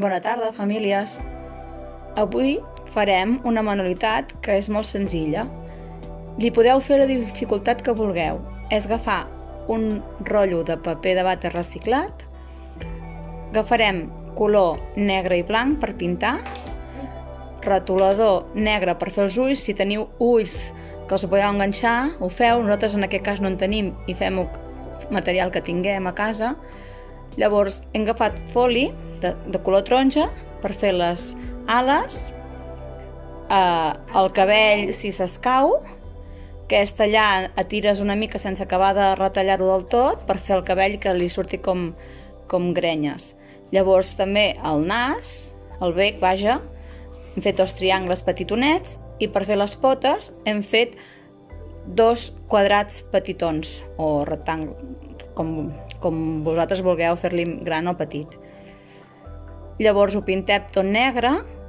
Bona tarda, famílies. Avui farem una manualitat que és molt senzilla. Li podeu fer la dificultat que vulgueu. És agafar un rotllo de paper de vàter reciclat, agafarem color negre i blanc per pintar, retolador negre per fer els ulls. Si teniu ulls que els podeu enganxar, ho feu. Nosaltres en aquest cas no en tenim i fem material que tinguem a casa. Llavors hem agafat foli de color taronja per fer les ales, el cabell si s'escau, que és tallar a tires una mica sense acabar de retallar-ho del tot per fer el cabell que li surti com grenyes. Llavors també el nas, el bec, vaja, hem fet dos triangles petitonets i per fer les potes hem fet dos quadrats petitons o rectangles, com vosaltres vulgueu fer-li gran o petit. Llavors ho pintem tot negre,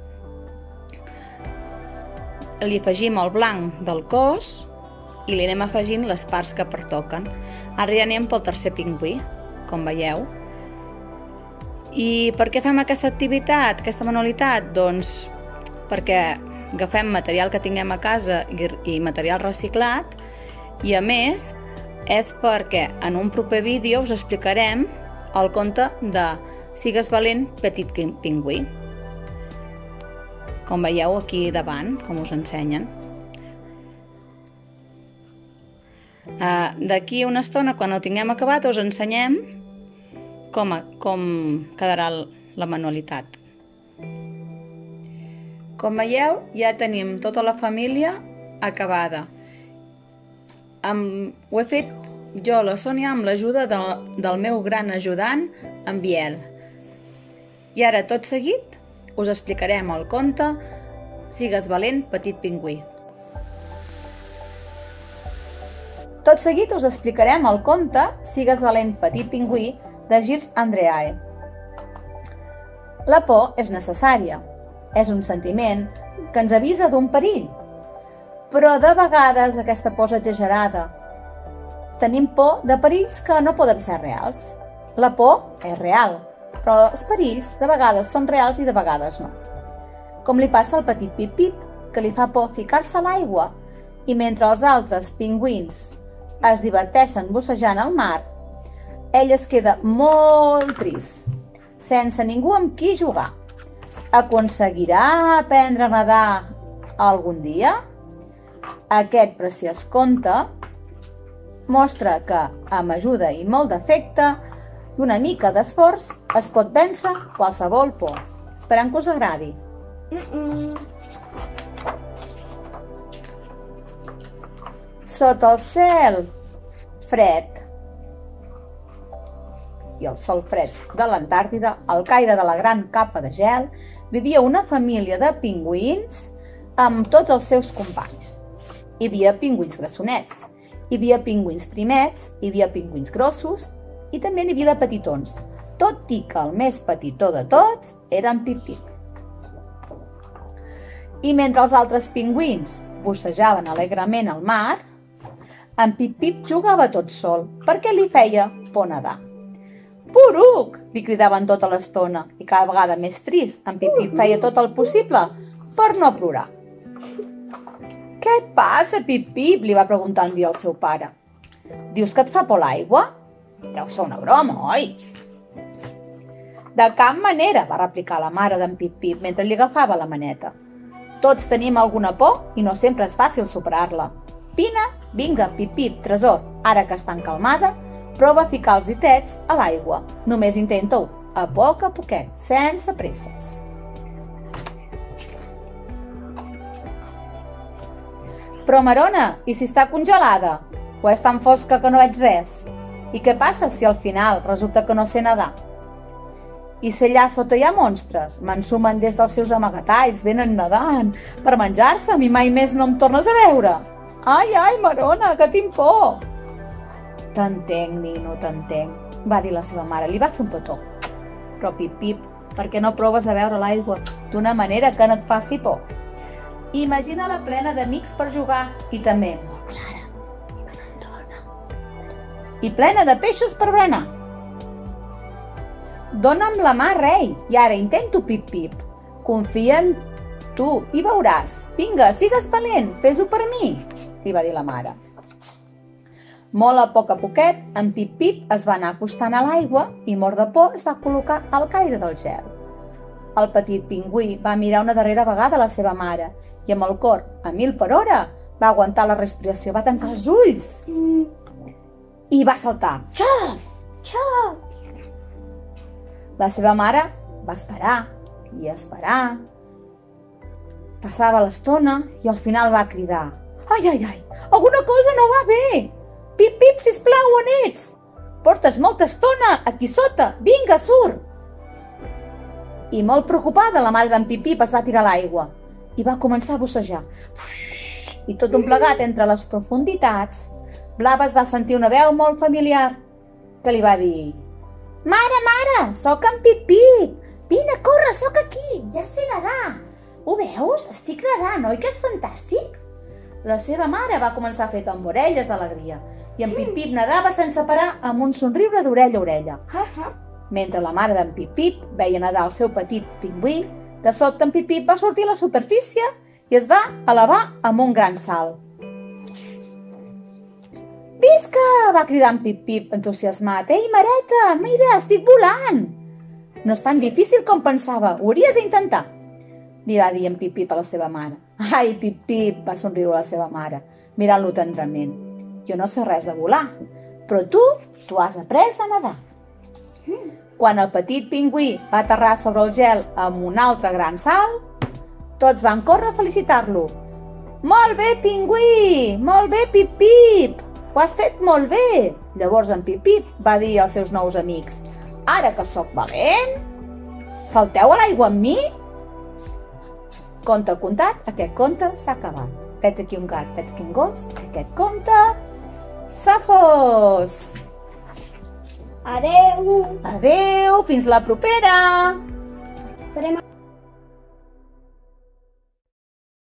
li afegim el blanc del cos i li anem afegint les parts que pertoquen. Ara ja anem pel tercer pingüí, com veieu. I per què fem aquesta activitat, aquesta manualitat? Doncs perquè agafem material que tinguem a casa i material reciclat, i a més és perquè en un proper vídeo us explicarem el conte de Sigues valent, petit pingüí. Com veieu aquí davant, com us ensenyen. D'aquí una estona, quan ho tinguem acabat, us ensenyem com quedarà la manualitat. Com veieu, ja tenim tota la família acabada. Ho he fet jo, la Sònia, amb l'ajuda del meu gran ajudant, en Biel. I ara, tot seguit, us explicarem el conte Sigues valent, petit pingüí. Tot seguit us explicarem el conte Sigues valent, petit pingüí de Gilles Andreae. La por és necessària. És un sentiment que ens avisa d'un perill. Però de vegades aquesta por és exagerada. Tenim por de perills que no poden ser reals. La por és real, però els perills de vegades són reals i de vegades no. Com li passa al petit Pip-Pip, que li fa por ficar-se a l'aigua, i mentre els altres pingüins es diverteixen bussejant al mar, ell es queda molt trist, sense ningú amb qui jugar. Aconseguirà aprendre a nedar algun dia? Aquest preciós conte mostra que, amb ajuda i molt d'afecte i una mica d'esforç, es pot vèncer qualsevol por. Esperem que us agradi. Sota el cel fred i el sol fred de l'Antàrtida, al caire de la gran capa de gel, vivia una família de pingüins amb tots els seus companys. Hi havia pingüins grassonets, hi havia pingüins primets, hi havia pingüins grossos i també n'hi havia de petitons, tot i que el més petitó de tots era en Pip-Pip. I mentre els altres pingüins bussejaven alegrement al mar, en Pip-Pip jugava tot sol perquè li feia por nedar. «Poruc!», li cridaven tota l'estona, i cada vegada més trist, en Pip-Pip feia tot el possible per no plorar. «Què et passa, Pip-Pip?», li va preguntar un dia el seu pare. «Dius que et fa por l'aigua? Deu ser una broma, oi?» «De cap manera», va replicar la mare d'en Pip-Pip mentre li agafava la maneta. «Tots tenim alguna por i no sempre és fàcil superar-la. Vine, vinga, Pip-Pip, tresor, ara que estan calmada, prova a ficar els ditets a l'aigua. Només intenta-ho, a poquet, sense presses». «Però, Marona, i si està congelada? O és tan fosca que no veig res? I què passa si al final resulta que no sé nedar? I si allà sota hi ha monstres? M'ensumen des dels seus amagatalls, venen nedant per menjar-se'm i mai més no em tornes a veure? Ai, ai, Marona, que tinc por!» «T'entenc, nino, t'entenc», va dir la seva mare. Li va fer un petó. «Però, Pip-Pip, per què no proves a veure l'aigua d'una manera que no et faci por? Imagina-la plena d'amics per jugar i també molt clara i que no en dona. I plena de peixos per berenar. Dóna'm la mà, rei, i ara intento, Pip-Pip. Confia en tu i veuràs. Vinga, sigues valent, fes-ho per mi, li va dir la mare. Molt a poquet, en Pip-Pip es va anar acostant a l'aigua i, mort de por, es va col·locar al caire del gel. El petit pingüí va mirar una darrera vegada la seva mare i, amb el cor a 1000 per hora, va aguantar la respiració, va tancar els ulls i va saltar. Xof! Xof! La seva mare va esperar i esperar. Passava l'estona i al final va cridar. Ai, ai, ai, alguna cosa no va bé! Pip-Pip, sisplau, on ets? Portes molta estona aquí sota, vinga, surt! I molt preocupada, la mare d'en Pip-Pip es va tirar a l'aigua i va començar a bussejar. I tot un plegat entre les profunditats, Blava es va sentir una veu molt familiar que li va dir: Mare, mare, sóc en Pip-Pip! Vine, corre, sóc aquí, ja sé nedar! Ho veus? Estic nedant, oi que és fantàstic? La seva mare va començar a fer tamborelles d'alegria i en Pip-Pip nedava sense parar amb un somriure d'orella a orella. Mentre la mare d'en Pip-Pip veia nedar el seu petit pingüí, de sobte en Pip-Pip va sortir a la superfície i es va elevar amb un gran salt. Visca! Va cridar en Pip-Pip entusiasmat. Ei, mareta, mira, estic volant! No és tan difícil com pensava, ho hauries d'intentar, li va dir en Pip-Pip a la seva mare. Ai, Pip-Pip, va somriure la seva mare, mirant-lo tendrament. Jo no sé res de volar, però tu has après a nedar. Quan el petit pingüí va aterrar sobre el gel amb un altre gran salt, tots van córrer a felicitar-lo. Molt bé, pingüí! Molt bé, Pip-Pip! Ho has fet molt bé! Llavors en Pip-Pip va dir als seus nous amics: Ara que sóc valent, salteu a l'aigua amb mi? Conte contat, aquest conte s'ha acabat. Vet aquí un gat, vet aquí un gos, aquest conte s'ha fos! Adeu! Adeu, fins la propera! Farem